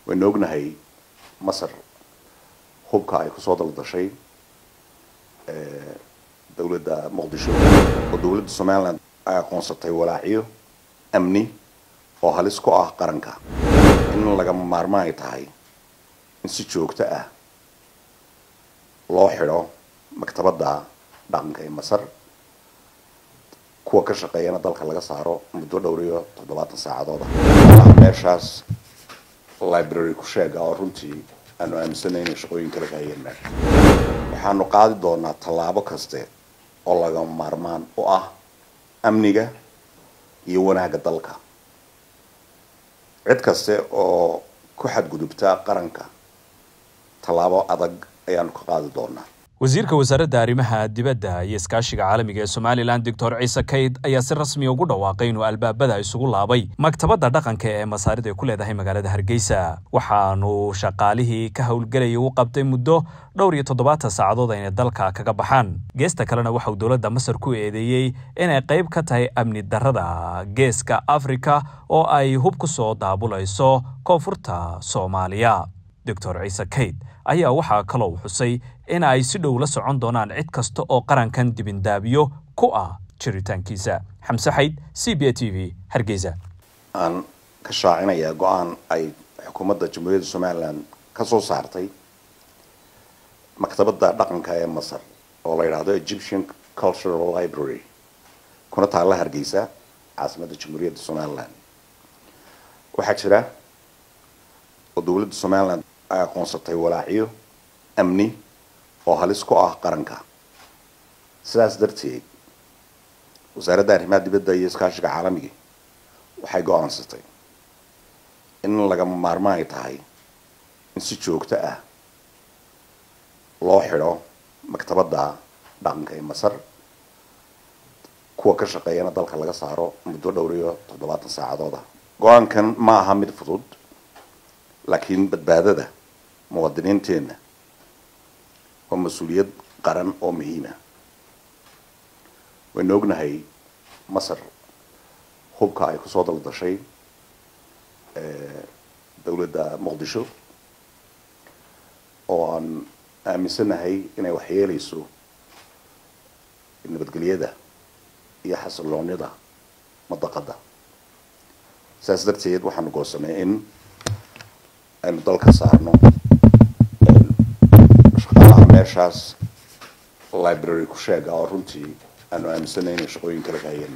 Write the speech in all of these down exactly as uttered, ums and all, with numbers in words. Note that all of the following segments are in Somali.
ونوجنا هي مصر حبك أي قصاد الدشي دولة مقدشو ودولة الصومال أي قنصتي ولاعيو أمني وهالسكو أه قرنكا إنه لقم مرماي تاعي نسيتشوك تأه لوحيرو مكتبة دا دانكا مصر kuwa ka shaqeeyana dalka laga saaro muddo dhowriyo toddobaatan saacadood ah meeshaas library ku sheega oo runtii aanu aaminsanayn shaqooyin kala hayeen waxaanu qaadi doonaa tallaabo kaste oo laga maarmaan u ah amniga iyo wanaagga dalka cid kaste oo ku xadgudubta qaranka tallaabo adag ayaanu ka qaadi doonaa wasiirka wasaaradda arrimaha dibadda iyo iskaashiga caalamiga ee Somaliland Doctor Ciise Kayd ayaa si rasmi ah ugu dhawaaqay inuu albaabada isugu laabay maktabadda dhaqanka ee Masaarida ku leedahay magaalada Hargeysa waxaanu shaqaalihii ka hawlgalay uu qabtay muddo dhowr iyo toddobaatan saacadood ay dalka kaga baxaan geesta kalena waxa uu dawladda Masar ku eedeeyay inay qayb ka tahay amni darrada geeska Afrika oo ay hub ku soo daabulayso koonfurta Soomaaliya Doctor Ciise Kayd ayaa waxa kale oo xusay in ay si dhow la socon doonaan cid kasta oo qarankan dibindaabiyo ku ah jiritaankiisa Xamse Xayd C B A T V Hargeysa aan ka shaacinaya go'aan ay xukuumadda Jamhuuriyadda Somaliland ka soo saartay maktabadda dhaqanka ee Masar oo la yiraahdo Egyptian Cultural Library kuna taala Hargeysa caasimadda Jamhuuriyadda Somaliland waxa jira oo dawladda Somaliland ay aqoonsatay walaaciyo amni oo halis ku ah qaranka sidaas darteed wasaaradda arrimaha dibadda iyo iskaashiga caalamiga waxay go'aansatay in laga maarmaan tahay in si joogto ah loo xiro maktabadda dhaqanka ee Masar kuwa ka shaqeeyana dalka laga saaro muddo dhowr iyo toddobaatan saacadood ah go'aankan ma aha mid fudud laakiin badbaadada muwaadiniinteena waa mas'uuliyad qaran oo muhiim ah ونوجنا هي مصر حبك أي قصاد الدشي دولة مقدشو وأن أمسنا هي إن وحيل يسوع إن بتقليده يحصل لون ده متقدم سأصدر تيد وحنا قوسنا إن إن ضل كسرنا شغال عماشاس library كشجع أورنتي أنا أمسنا إن شقوين كلا كهين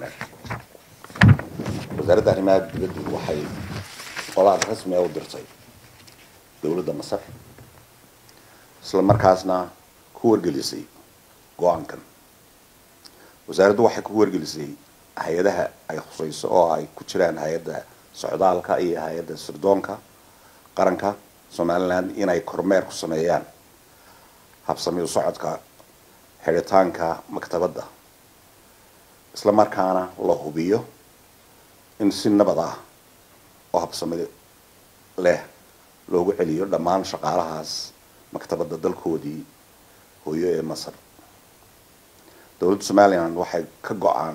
وزارة الرماد بلد وحي طلع رسمي أو درسي دولة مصر سلام مركزنا كور جلسي قوان كان وزارة وحي كور جلسي هيدها أي خصيص أو أي كتيران هيدا سعودالك أي هيدا سردونك قرنك سوماليلاند إن أي كرمير كسميان هبسمي وصعدك حريتانك مكتبة isla markaana la hubiyo in si nabad ah oo habsami leh loogu celiyo dhammaan shaqaalahaas maktabadda dalkoodii hooyo ee Masar dawladda Somaliland waxay ka go'aan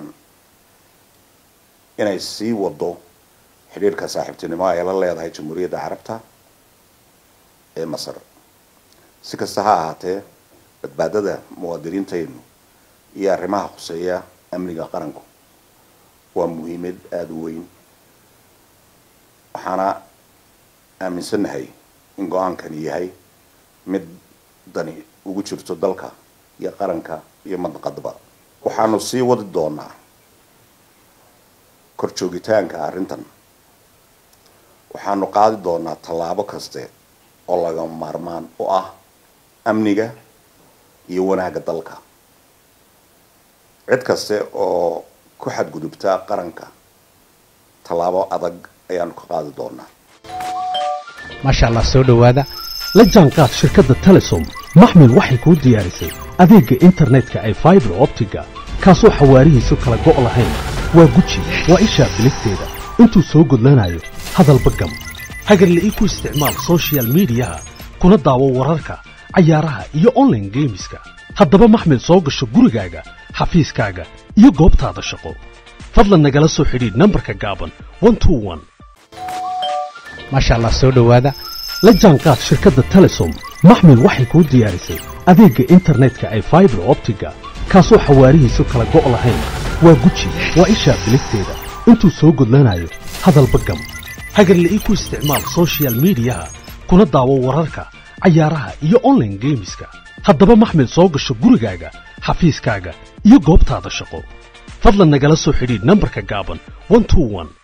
inay sii wado xiriirka saaxiibtinimo ay la leedahay Jamhuuriyadda Carabta ee Masar si kasta ha ahaatee badbaadada muwaadiniinteenu iyo arrimaha khuseeya amniga qaranku waa muhiimad aad u weyn waxaana aaminsanahay in go'aankan yahay mid dani ugu jirto dalka iyo qaranka iyo madqadba waxaanu sii wadi doonaa kor joogitaanka arrintan waxaanu qaadi doonaa tallaabo kaste oo laga maarmaan u ah amniga iyo wanaagga dalka cid kaste oo ku xadgudubta qaranka talaabo adag ayaan ku qaadi doonaa ma sha Allah soo dhawaada la jaanqaad shirkadda Telesom maxmil waxay ku diyaarisay adeegga internetka ay fiber optiga kaasoo xawaarihiisu kala go' lahayn waa guji waa isha bilisteeda intuu soo gudlanayo hadalba gam hagarle ii ku isticmaal social media kuna daawo wararka ciyaaraha iyo online gameska haddaba maxmil soo gasho gurigaaga xafiiskaaga iyo goobtaada shaqo fadlan nagala soo xidhiidh nambarka gaaban one two one ma sha Allah soo dhawaada la jaanqaad shirkadda telesom maxmil waxay kuu diyaarisay adeegga internetka ee fiber optiga kaasoo xawaarihiisu kala go' lahayn waa guji waa ishaa bilisteeda intuu soo gudlanayo hadalba gam hagarla ii ku isticmaal social mediyaha kuna daawo wararka cayaaraha iyo online geemiska haddaba maxmil soo gasho gurigaaga xafiiskaaga iyo goobtaada shaqo fadlan nagala soo xidhiidh nambarka gaaban one two one